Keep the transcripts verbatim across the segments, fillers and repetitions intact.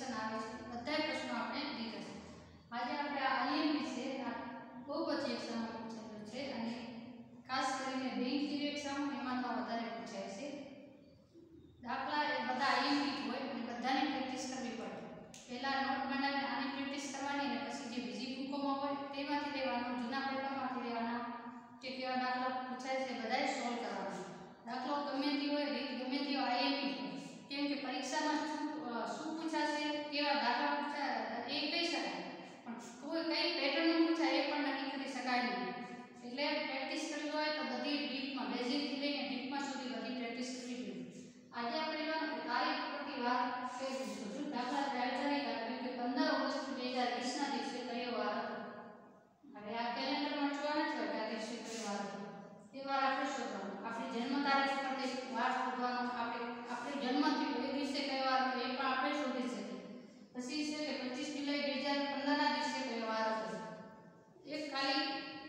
Question આવે છે, બધા પ્રશ્નો આપણે લીધા છે। આજે આપણે આઈએમ વિશે બહુ બધી એક્ઝામ પૂછેલું છે અને ખાસ કરીને બેંકની એક્ઝામ એમાં તો વધારે પૂછાય છે। દાખલા એ બધા આઈએમપી હોય અને બધાની પ્રેક્ટિસ કરવી પડે। પહેલા નોટ બનાવીને આની પ્રેક્ટિસ કરવાની અને પછી જે બીજી બુકોમાં હોય તેમાંથી લેવાનું, જૂના પેપરમાંથી લેવાના, કે કેવા દાખલા પૂછાય છે બધાય સોલ્વ કરવાના। દાખલો ગમે તે હોય, રીત ગમે તે આઈએમપી હોય, કેમ કે પરીક્ષામાં શું પૂછાશે, કેવા દાખલા પૂછાય એ કહી શકાય, પણ કોઈ કઈ પેટર્નનું પૂછાય એ પણ નક્કી કરી શકાય નહીં। એટલે પ્રેક્ટિસ કરવી હોય તો બધી ડીપમાં, બેઝિકથી લઈને ડીપમાં સુધી બધી પ્રેક્ટિસ કરવી જોઈએ। આજે આપણે લેવાનું તારીખ પરથી વાર ફેરવીશું। દાખલા જાણી રાખવી કે પંદર ઓગસ્ટ બે હજાર વીસ ના દિવસે કયો વાર હતો। હવે આ કેલેન્ડરમાં જોવા નથી કે આ દિવસે કયો વાર હતો, એ વાર આપણે શોધવાનો। આપણી જન્મ તારીખ પરથી વાર શોધવાનો, આપણે આપણી જન્મથી એ દિવસે કયો વાર હતો એ પણ આપણે શોધી શકીએ। પછી છે કે પચીસ જુલાઈ બે હજાર પંદર ના દિવસે કયો વાર હતો, એક ખાલી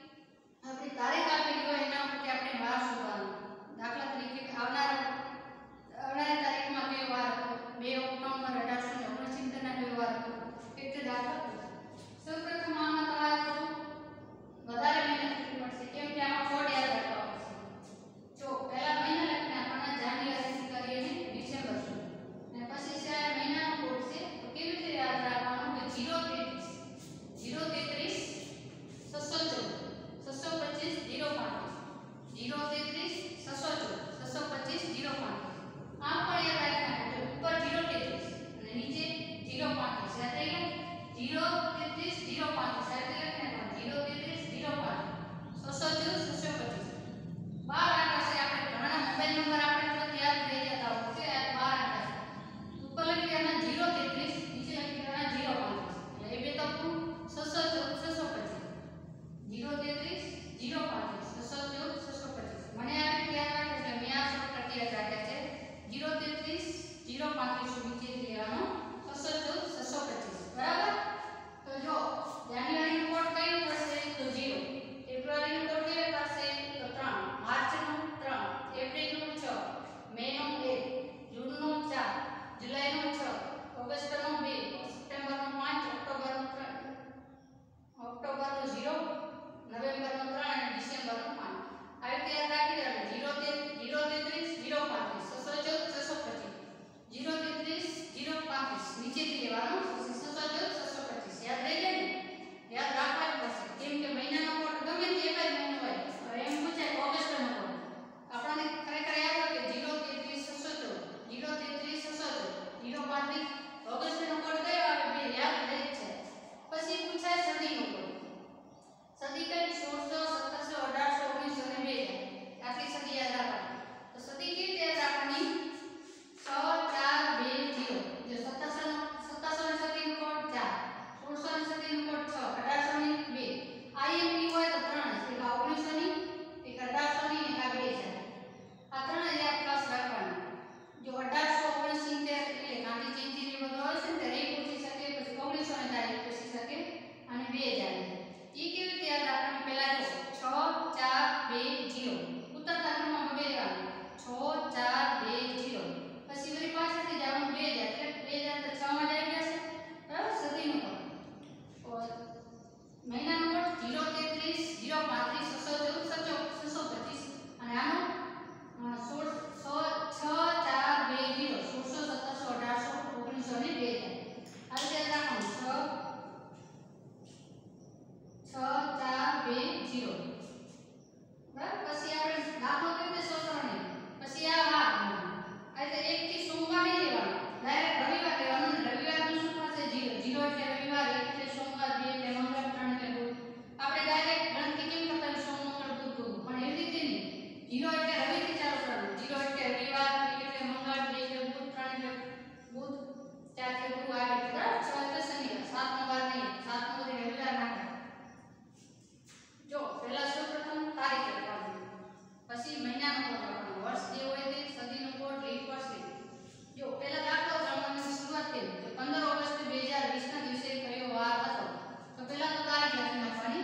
આપણી તારીખ આપેલી હોય એના ઉપરથી આપણે વાર શોધવાનો। દાખલા તરીકે આવનાર આવનારી તારીખમાં કયો વાર હતો, બે ઓક્ટોબર અઢારસો ને ઓગણસિત્તેર ના કયો વાર હતો, એ રીતે દાખલા પૂછાય। સૌપ્રથમ આમાં તમારે થોડું વધારે મહેનત કરવી પડશે, કેમ કે આમાં કોડ યાદ રાખવા પડશે। જો પહેલા મહિના લખીને આપણને જાન્યુઆરીથી કરીને ડિસેમ્બર સુધી, અને પછી છે મહિનાનો કોડ છે, તો કેવી રીતે યાદ રાખવાનો કે ઝીરો તેત્રીસ ઝીરો તેત્રીસ છસો ચૌદ છસો પચીસ ઝીરો પાંત્રીસ ઝીરો તેત્રીસ છસો ચૌદ છસો પચીસ ઝીરો પાંત્રીસ। આ પણ યાદ રાખવાનું છે, ઉપર ઝીરો તેત્રીસ અને નીચે ઝીરો પાંત્રીસ। યાદ થઈ ગયું, ઝીરો તેત્રીસ ઝીરો પાંત્રીસ યાદ થઈ ગયું, ઝીરો તેત્રીસ ઝીરો પાંત્રીસ છસો ચૌદ છસો પચીસ। બાર આંકડા છે, આપણે ઘણા મોબાઈલ નંબર આપણે તો યાદ થઈ જતા હોય છે, આ બાર આંકડા છે। ઉપર લખી દેવાના ઝીરો તેત્રીસ, નીચે લખી દેવાના ઝીરો પાંત્રીસ, એટલે એ બે તો છસો ચૌદ છસો પચીસ ઝીરો તેત્રીસ ઝીરો પાંત્રીસ છસો ચૌદ છસો પચીસ। મને આ રીતે યાદ રાખે છે, મેં આ શોર્ટકટ યાદ રાખ્યા છે, ઝીરો તેત્રીસ ઝીરો પાંત્રીસ નીચે લેવાનો છસો ચૌદ છસો પચીસ। બરાબર, તો જો જાન્યુઆરી નો કોડ કયો પડશે તો ઝીરો, ફેબ્રુઆરી નો કોડ કયો પડશે તો ત્રણ, માર્ચ નો ત્રણ, એપ્રિલ નો છ, મે નો એક, જૂન નો ચાર, જુલાઈ નો છ, ઓગસ્ટ નો બે, સપ્ટેમ્બર નો પાંચ, ઓક્ટોબર નો ત્રણ, ઓક્ટોબર નો ઝીરો, નવેમ્બર નો ત્રણ અને ડિસેમ્બર નો પાંચ। આવી રીતે યાદ રાખી દેવાનું, ઝીરો ઝીરો તેત્રીસ ઝીરો પાંત્રીસ છસો ચૌદ છસો પચીસ, ઝીરો તેત્રીસ ઝીરો પાંત્રીસ નીચેથી લેવાનું છસો ચૌદ છસો પચીસ। યાદ રહી જાય ને, યાદ રાખવા જ પડશે, કેમ કે મહિનાનો કોડ ગમે તે એક જ મહિનો હોય। હવે એમ પૂછાય ઓગસ્ટ નો કોડ, આપણને ખરેખર યાદ હોય કે ઝીરો તેત્રીસ છસો ચૌદ ઝીરો તેત્રીસ છસો ચૌદ ઝીરો પાંત્રીસ, ઓગસ્ટ નો કોડ કયો આવે બે યાદ રહી જ છે। પછી પૂછાય સદીનો કોડ, સદી કઈ સોળસો સત્તરસો અઢારસો ઓગણીસો અને બે હજાર, આટલી સદી યાદ રાખવાની। તો સદી કેવી રીતે યાદ રાખવાની, છ ચાર બે ઝીરો, જો સત્તરસો સત્તરસો ની સદીનો કોડ ચાર, સોળસો ની સદીનો કોડ છ, અઢારસો ની બે, આઈએમપી હોય તો ત્રણ છે, એક ઓગણીસો ની, એક અઢારસો ની, એક બે હજાર। આ ત્રણ જ યાદ ખાસ રાખવાના। જો અઢારસો ઓગણસિત્તેર એટલે ગાંધી જયંતિ ને બધું આવે છે ને ત્યારે એ પૂછી શકે, પછી ઓગણીસો ની તારીખ પૂછી શકે અને બે હજાર ની, એ કેવી રીતે યાદ રાખવાની, પહેલા જો છ ચાર બે ઝીરો, ઉત્તરતા ક્રમમાં બે લેવાનું, છ ચાર બે ઝીરો, પછી વળી પાછળથી જવાનું બે હજાર, એટલે બે હજાર તો છ માં જ આવી જશે। બરાબર, સદીનો કોડ, મહિનાનો કોડ ઝીરો તેત્રીસ ઝીરો પાંત્રીસ છસો ચૌદ છસો પચીસ, અને આનો સોળ છ ચાર બે ઝીરો સોળસો સત્તરસો અઢારસો ઓગણીસો ને બે હજાર। આ રીતે રાખવાનું, છ છ ચાર બે ઝીરો। બરાબર, પછી આપણે દાખલો કેવી રીતે સોલ્વ કરવાનો, પછી આ વાર આ રીતે એક થી સોમવાર નહીં લેવાનો, ડાયરેક્ટ રવિવાર લેવાનો, ને રવિવારનું શું થશે ઝીરો, ઝીરો એટલે રવિવાર, એક એટલે સોમવાર, બે એટલે મંગળ, ત્રણ એટલે બુધ। આપણે ડાયરેક્ટ ગણતરી કેમ કરતા હોય સોમ મંગળ બુધ બુધ, પણ એવી રીતે નહીં, ઝીરો એટલે રવિથી ચાલુ કરવાનું, ઝીરો એટલે રવિવાર, એક એટલે મંગળ, બે એટલે બુધ, ત્રણ એટલે બુધ, ચાર એટલે ગુરુ, આ રીતે। બરાબર, છ એટલે શનિવાર, સાતમો વાર નહીં, સાતમો દી રવિવાર ના થાય। જો પહેલા સૌપ્રથમ તારીખ લખવાની, પછી મહિનાનો કોડ લખવાનો, વર્ષ જે હોય તે, સદીનો કોડ, લીપ વર્ષ। જો પહેલા દાખલો ગણવાની શરૂઆત કરી કે પંદર ઓગસ્ટ બે હજાર વીસ ના દિવસે કયો વાર હતો, તો પહેલા તો તારીખ લખી નાખવાની,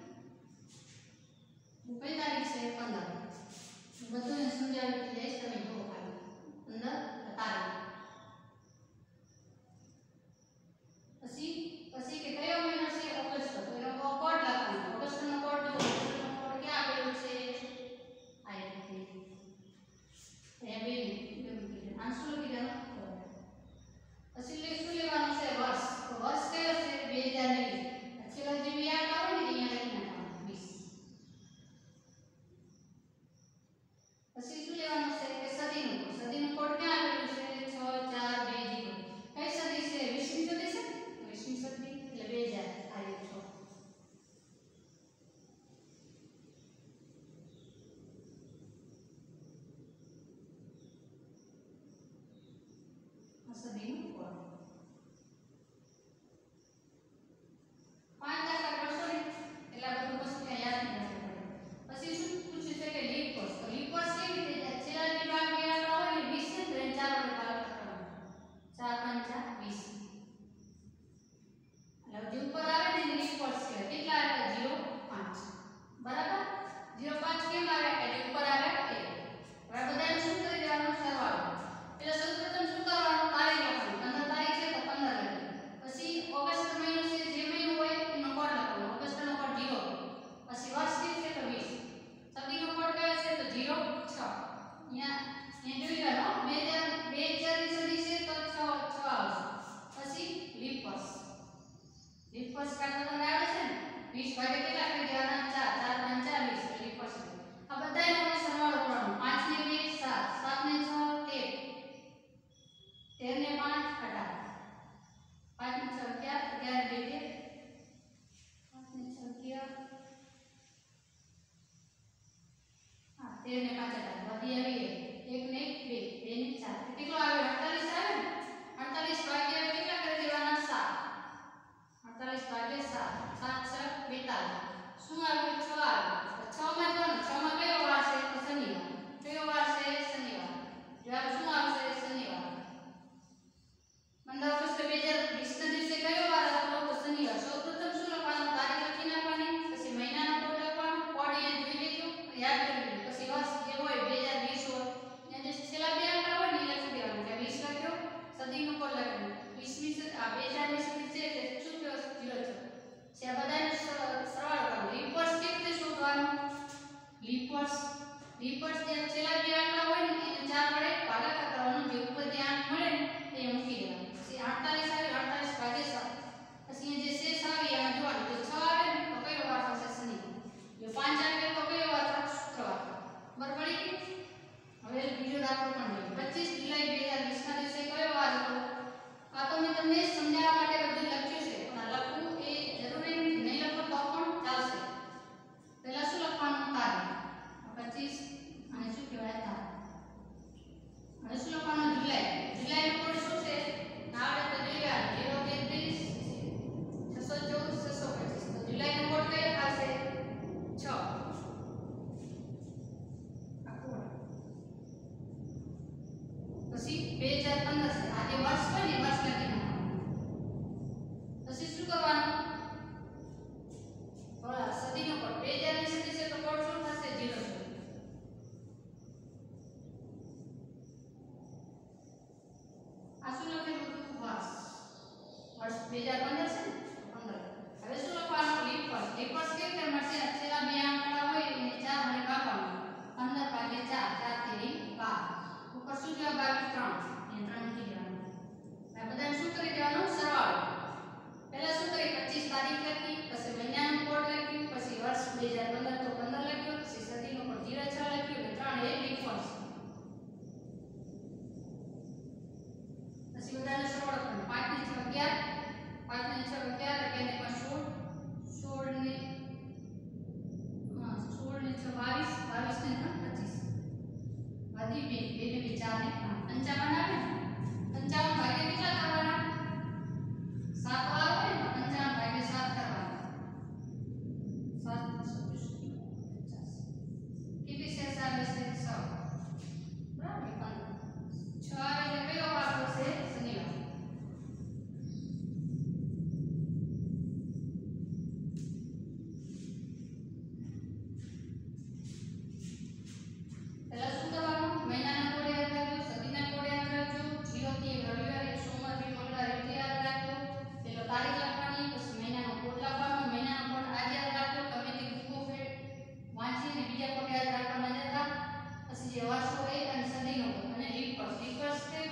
કઈ તારીખ છે પંદર, બધું સમજાવી દઈશ, તમે જુઓ ખાલી પંદર તારીખ। આ શું લખી દેવાનું પછી લે શું લેવાનું છે વર્ષ તો વર્ષ કયો છે બે હજાર વીસ છેલ્લો જે બે આંક આવે ને અહીંયા લખી નાખવાનું વીસ પછી શું લેવાનું છે કે સદીનું કોડ સદીનું કોડ ક્યાં આપેલું છે છ ચાર બે ઝીરો કઈ સદી છે વીસ ની સદી છે વીસ ની સદી એટલે બે હજાર આવ્યું છો સદીનું કોડ પાંચ ટકા કરશો ને એટલે આ બધું વસ્તુ ક્યાં યાદ નહીં રાખવું પડે પછી શું પૂછ્યું છે કે લીપ વર્ષ તો લીપ વર્ષ કેવી રીતે છેલ્લા જે ભાગ બે આંકડા હોય ને વીસ છે તો ચાર વડે ભાગ કરવાનો ચાર પંચા વીસ એટલે જે ઉપર આવે ને લીપ વર્ષ છે કેટલા આવે ઝીરો પાંચ બરાબર ઝીરો પાંચ કેમ આવે કે જે ઉપર આવે એ હવે બધાને શું કરી દેવાનું સરવાળો એટલે સૌપ્રથમ શું કરવાનું તારીખ લખવાની પંદર તારીખ છે તો પંદર લખી પછી ઓગસ્ટ મહિનો છે જે મહિનો હોય એનો કોડ લખવાનો ઓગસ્ટ નો કોડ ઝીરો પછી વર્ષ છે તો વીસ સદીનો કોડ કયો છે તો ઝીરો છ અહીંયા અહીંયા જોઈ લો બે હજાર બે હજાર ની સદી છે તો છ છ આવશે પછી લીપ વર્ષ લીપ વર્ષ કાઢતા તમને આવડે છે ને વીસ ભાગે કેટલા કરી દેવાના ચાર ચાર પંચા વીસ લીપ વર્ષ આ બધાયનો આપણે સરવાળો કરવાનો પાંચ ને બે સાત સાત ને છ તેર તેર ને પાંચ અઢાર પાંચ ને છ અગિયાર અગિયાર ને બે પાંચ ને છ અગિયાર હા તેર ને પાંચ અઢાર વધી આવી એક ને એક બે બે ને ચાર કેટલો આવે અડતાલીસ આવે ને અડતાલીસ ભાગ્યા કેટલા કરી દેવાના સાત અડતાલીસ ભાગ્યા સાત સાત છ બેતાલીસ શું આવ્યું છ આવ્યું છ માં જોવાનું છ માં કયો વાર છે તો શનિવાર કયો વાર છે શનિવાર જવાબ શું આવશે શનિવાર પંદર ઓગસ્ટ બે હજાર વીસ ના દિવસે કયો વાર હતો તો શનિવાર સૌપ્રથમ શું લખવાનું તારીખ લખી નાખવાની પછી મહિનાનો કોડ લખવાનો કોડ અહીંયા જોઈ લેજો યાદ કરી લેજો પછી વર્ષ જે હોય બે હજાર વીસ હોય ત્યાં જે છેલ્લા બે આંકડા હોય ને એ લખી દેવાનું કે વીસ લખ્યો સદીનો કોડ લખ્યો વીસ મી આ બે હજાર વીસ ની છે એટલે શું થયો ઝીરો છે છે આ બધાને સરવાળો કરવાનો લીપ વર્ષ કેવી રીતે શોધવાનું લીપ વર્ષ લીપ વર્ષ જે છેલ્લા બે આંકડા હોય ને એને ચાર વડે ભાગાકાર કરવાનો જે ઉપર જે આંક મળે ને એ મૂકી દેવાનું પછી અડતાલીસ આવે અડતાલીસ ભાગ્યા સાત પછી અહીંયા જે શેષ આવે એમાં જોવાનું જો છ આવે ને તો કયો વાર થશે શનિવાર જો પાંચ આવે તો કયો વાર થશે શુક્રવાર બરાબર પડી ગયું હવે બીજો દાખલો પણ જોઈએ પચીસ જુલાઈ બે હજાર વીસ ના દિવસે કયો વાર હતો આ તો મેં તમને સમજાવવા માટે બધું લખ્યું છે પણ આ લખવું એ જરૂરી નથી નહીં લખો તો પણ ચાલશે પહેલા શું લખવાનું તારીખ પચીસ અને શું કહેવાય તારીખ હવે શું લખવાનું જુલાઈ જુલાઈ નો કોડ શું છે આવડે તો જોઈ લો ઝીરો તેત્રીસ છસો ચૌદ છસો પચીસ તો જુલાઈ નો કોડ કયો થશે છ પછી બે હજાર પંદર છે આ જે વર્ષ હોય ને વર્ષ લખી નાખવાનું પછી શું કરવાનું બોલા સદીનો કોડ બે હજાર ની સદી છે તો કોડ શું થશે ઝીરો છે આ શું લખેલું હતું વર્ષ વર્ષ બે હજાર પંદર છે ને પંદર હવે શું લખવાનું લીપ વર્ષ લીપ વર્ષ કેવી રીતે મળશે છેલ્લા બે આંકડા હોય એને ચાર વડે ભાગવાનું પંદર ભાગ્યા ચાર ચાર તેરી બાર ઉપર શું જવાબ આવ્યું ત્રણ એ ત્રણ મૂકી દેવાનું આ બધાને શું કરી દેવાનું સરવાળો પહેલા શું કરી પચીસ તારીખ લખી પછી મહિનાનો કોડ લખ્યું પછી વર્ષ બે હજાર પંદર તો પંદર લખ્યું પછી સદીનો કોડ ઝીરો છ લખ્યું અને ત્રણ એ લીપ વર્ષ પછી બધાને સરવાળો કરવાનો પાંચ ને છ અગિયાર પાંચ ને છ અગિયાર અગિયાર ને પાંચ સોળ સોળ ને સોળ ને છ બાવીસ બાવીસ ને ત્રણ પચીસ વધી બે બે ને બે ચાર ને પાંચ પંચાવન આવે ને પંચાવન ભાગ્યા કેટલા કરવાના સાત વાર હોય ને તો પંચાવન ભાગ્યા સાત કરવાના સાત પચાસ કેટલી શેષ આવે છે છ બરાબર પંદર છ આવે એટલે કયો વાર થશે શનિવાર પહેલા શું કરવાનું મહિનાના કોડ યાદ રાખજો સદીના કોડ યાદ રાખજો ઝીરો થી રવિવાર એક સોમવાર થી મંગળવાર એટલે યાદ રાખજો પેલો તારીખ લખવાની પછી મહિનાનો કોડ લખવાનો મહિનાનો કોડ આજ યાદ રાખજો તમે તે બુકો ફેર વાંચીને બીજા કોડ યાદ રાખવાના જતા પછી જે વર્ષ હોય અને સદીનો કોડ અને લીપ વર્ષ લીપ વર્ષ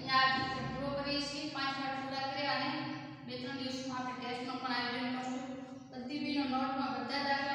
અહીંયા આ પૂરો કરીએ છીએ. પાંચ પાઠ પૂરા કર્યા અને બે ત્રણ દિવસમાં આપણે ટેસ્ટનો પણ આયોજન કરશું. બધી બીનો નોટમાં બધા દાખલા